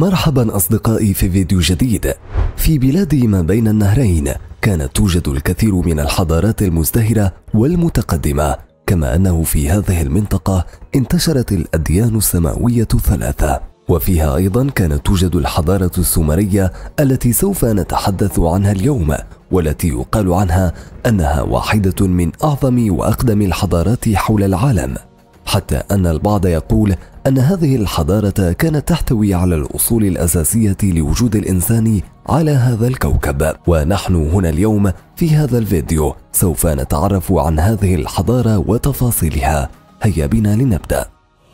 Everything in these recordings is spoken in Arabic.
مرحبا أصدقائي في فيديو جديد. في بلاد ما بين النهرين كانت توجد الكثير من الحضارات المزدهرة والمتقدمة، كما أنه في هذه المنطقة انتشرت الأديان السماوية الثلاثة، وفيها أيضا كانت توجد الحضارة السومرية التي سوف نتحدث عنها اليوم، والتي يقال عنها أنها واحدة من أعظم وأقدم الحضارات حول العالم، حتى أن البعض يقول أن هذه الحضارة كانت تحتوي على الأصول الأساسية لوجود الإنسان على هذا الكوكب. ونحن هنا اليوم في هذا الفيديو سوف نتعرف عن هذه الحضارة وتفاصيلها. هيا بنا لنبدأ.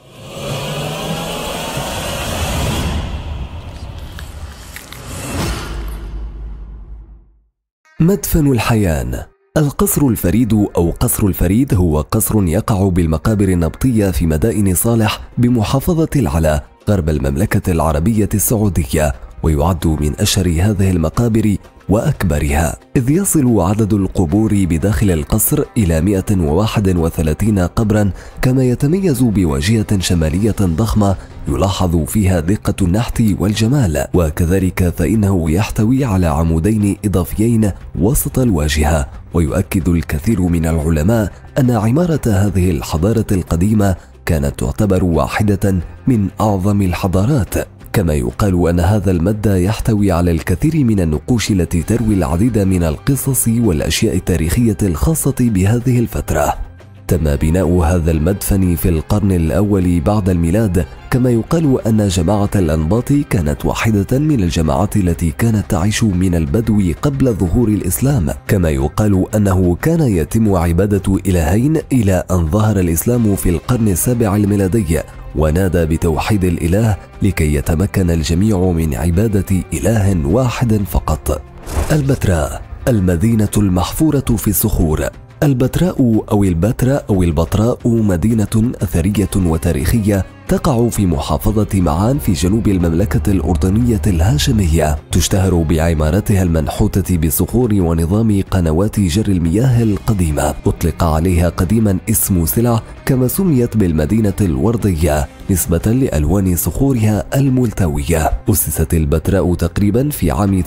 مدفن الحيان. القصر الفريد أو قصر الفريد هو قصر يقع بالمقابر النبطية في مدائن صالح بمحافظة العلا غرب المملكة العربية السعودية، ويعد من أشهر هذه المقابر وأكبرها، إذ يصل عدد القبور بداخل القصر إلى 131 قبرا، كما يتميز بواجهة شمالية ضخمة يلاحظ فيها دقة النحت والجمال، وكذلك فإنه يحتوي على عمودين إضافيين وسط الواجهة. ويؤكد الكثير من العلماء أن عمارة هذه الحضارة القديمة كانت تعتبر واحدة من أعظم الحضارات، كما يقال أن هذا المد يحتوي على الكثير من النقوش التي تروي العديد من القصص والأشياء التاريخية الخاصة بهذه الفترة. تم بناء هذا المدفن في القرن الأول بعد الميلاد، كما يقال أن جماعة الأنباط كانت واحدة من الجماعات التي كانت تعيش من البدو قبل ظهور الإسلام، كما يقال أنه كان يتم عبادة إلهين إلى أن ظهر الإسلام في القرن السابع الميلادي ونادى بتوحيد الإله لكي يتمكن الجميع من عبادة إله واحد فقط. البتراء، المدينة المحفورة في الصخور. البتراء أو البتراء أو البطراء مدينة أثرية وتاريخية تقع في محافظة معان في جنوب المملكة الأردنية الهاشمية، تشتهر بعمارتها المنحوتة بصخور ونظام قنوات جر المياه القديمة. أطلق عليها قديما اسم سلع، كما سميت بالمدينة الوردية نسبة لألوان صخورها الملتوية. أسست البتراء تقريبا في عام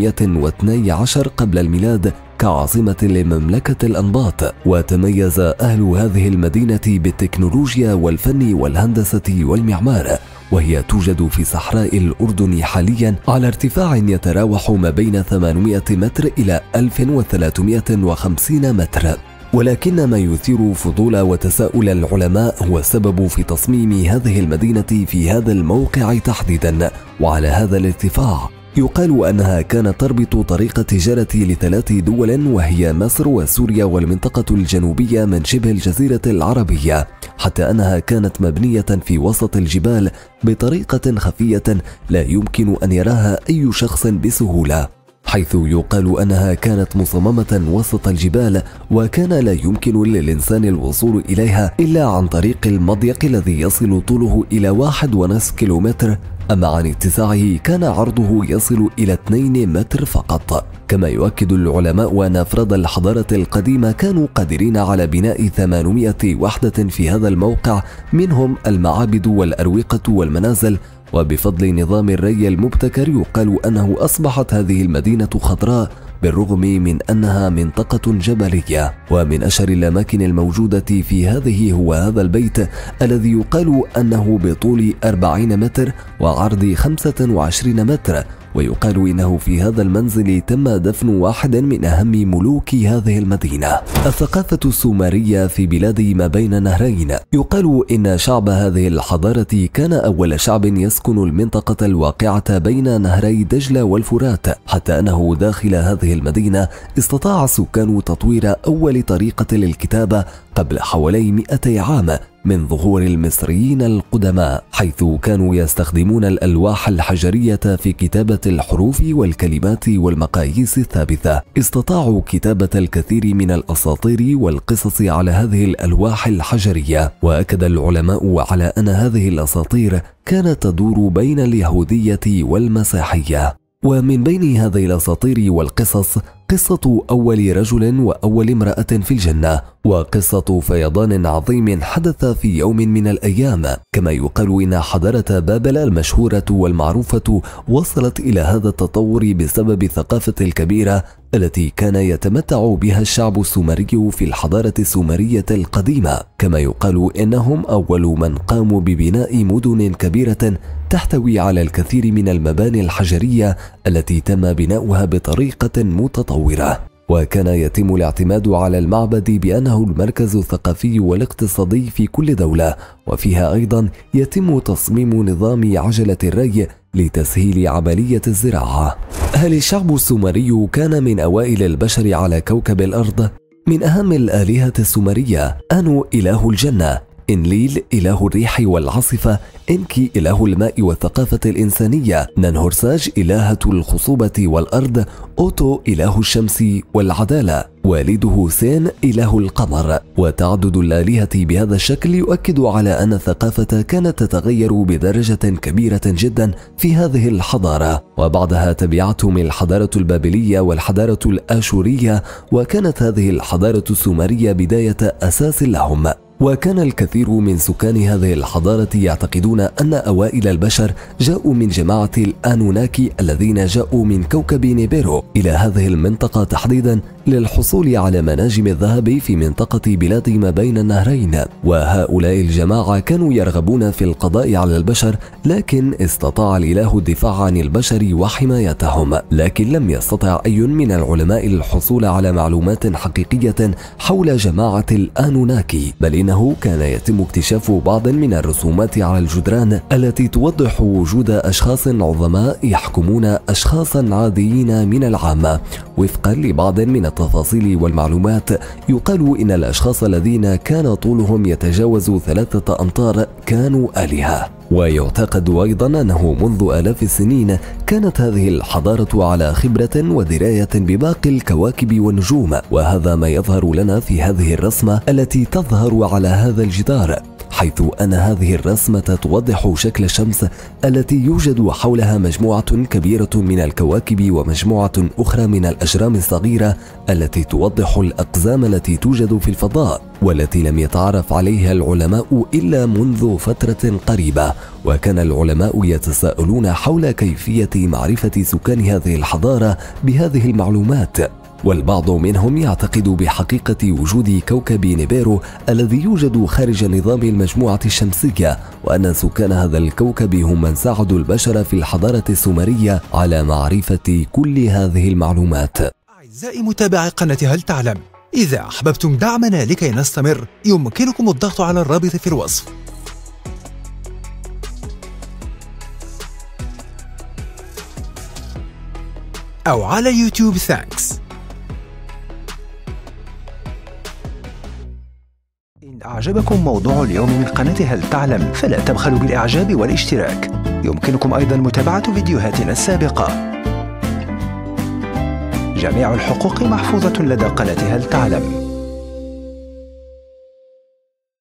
312 قبل الميلاد كعاصمة لمملكة الأنباط، وتميز أهل هذه المدينة بالتكنولوجيا والفن والهندسة والمعمار، وهي توجد في صحراء الأردن حاليا على ارتفاع يتراوح ما بين 800 متر إلى 1350 متر. ولكن ما يثير فضول وتساؤل العلماء هو السبب في تصميم هذه المدينة في هذا الموقع تحديدا وعلى هذا الارتفاع. يقال أنها كانت تربط طريق التجارة ل3 دول، وهي مصر وسوريا والمنطقة الجنوبية من شبه الجزيرة العربية، حتى أنها كانت مبنية في وسط الجبال بطريقة خفية لا يمكن أن يراها أي شخص بسهولة، حيث يقال أنها كانت مصممة وسط الجبال، وكان لا يمكن للإنسان الوصول إليها إلا عن طريق المضيق الذي يصل طوله إلى 1.5 كيلومتر، أما عن اتساعه كان عرضه يصل إلى 2 متر فقط. كما يؤكد العلماء أن أفراد الحضارة القديمة كانوا قادرين على بناء 800 وحدة في هذا الموقع، منهم المعابد والأروقة والمنازل، وبفضل نظام الري المبتكر يقال أنه أصبحت هذه المدينة خضراء بالرغم من أنها منطقة جبلية. ومن أشهر الأماكن الموجودة في هذه هو هذا البيت الذي يقال أنه بطول 40 متر وعرض 25 متر، ويقال إنه في هذا المنزل تم دفن واحد من أهم ملوك هذه المدينة. الثقافة السومرية في بلاد ما بين نهرين. يقال إن شعب هذه الحضارة كان أول شعب يسكن المنطقة الواقعة بين نهري دجلة والفرات، حتى أنه داخل هذه المدينة استطاع السكان تطوير أول طريقة للكتابة قبل حوالي 200 عام من ظهور المصريين القدماء، حيث كانوا يستخدمون الألواح الحجرية في كتابة الحروف والكلمات والمقاييس الثابتة. استطاعوا كتابة الكثير من الأساطير والقصص على هذه الألواح الحجرية، وأكد العلماء على أن هذه الأساطير كانت تدور بين اليهودية والمسيحية. ومن بين هذه الأساطير والقصص قصة أول رجل وأول امرأة في الجنة، وقصة فيضان عظيم حدث في يوم من الأيام. كما يقال إن حضارة بابل المشهورة والمعروفة وصلت إلى هذا التطور بسبب الثقافة الكبيرة التي كان يتمتع بها الشعب السومري في الحضارة السومرية القديمة. كما يقال إنهم أول من قاموا ببناء مدن كبيرة تحتوي على الكثير من المباني الحجرية التي تم بناؤها بطريقة متطورة. وكان يتم الاعتماد على المعبد بأنه المركز الثقافي والاقتصادي في كل دولة، وفيها أيضا يتم تصميم نظام عجلة الري لتسهيل عملية الزراعة. هل الشعب السومري كان من أوائل البشر على كوكب الأرض؟ من أهم الآلهة السومرية أنو إله الجنة، إنليل إله الريح والعاصفة، إنكي إله الماء والثقافة الإنسانية، ننهرساج إلهة الخصوبة والأرض، أوتو إله الشمس والعدالة، والده سين إله القمر. وتعدد الآلهة بهذا الشكل يؤكد على أن الثقافة كانت تتغير بدرجة كبيرة جدا في هذه الحضارة، وبعدها تبعتهم الحضارة البابلية والحضارة الآشورية، وكانت هذه الحضارة السومرية بداية أساس لهم. وكان الكثير من سكان هذه الحضارة يعتقدون أن أوائل البشر جاءوا من جماعة الآنوناكي الذين جاءوا من كوكب نيبيرو إلى هذه المنطقة تحديدا للحصول على مناجم الذهب في منطقة بلاد ما بين النهرين. وهؤلاء الجماعة كانوا يرغبون في القضاء على البشر، لكن استطاع الإله الدفاع عن البشر وحمايتهم. لكن لم يستطع أي من العلماء الحصول على معلومات حقيقية حول جماعة الآنوناكي، بل إنه كان يتم اكتشاف بعض من الرسومات على الجدران التي توضح وجود أشخاص عظماء يحكمون أشخاصا عاديين من العامة. وفقا لبعض من التفاصيل والمعلومات يقال إن الأشخاص الذين كان طولهم يتجاوز 3 أمتار كانوا آلهة. ويعتقد أيضا أنه منذ آلاف السنين كانت هذه الحضارة على خبرة ودراية بباقي الكواكب والنجوم، وهذا ما يظهر لنا في هذه الرسمة التي تظهر على هذا الجدار، حيث أن هذه الرسمة توضح شكل الشمس التي يوجد حولها مجموعة كبيرة من الكواكب ومجموعة أخرى من الأجرام الصغيرة التي توضح الأقزام التي توجد في الفضاء، والتي لم يتعرف عليها العلماء إلا منذ فترة قريبة. وكان العلماء يتساءلون حول كيفية معرفة سكان هذه الحضارة بهذه المعلومات، والبعض منهم يعتقد بحقيقة وجود كوكب نيبيرو الذي يوجد خارج نظام المجموعة الشمسية، وأن سكان هذا الكوكب هم من ساعدوا البشر في الحضارة السومرية على معرفة كل هذه المعلومات. أعزائي متابعي قناة هل تعلم، إذا أحببتم دعمنا لكي نستمر يمكنكم الضغط على الرابط في الوصف. أو على يوتيوب ثانكس. إن أعجبكم موضوع اليوم من قناة هل تعلم فلا تبخلوا بالإعجاب والاشتراك. يمكنكم أيضا متابعة فيديوهاتنا السابقة. جميع الحقوق محفوظة لدى قناة هل تعلم.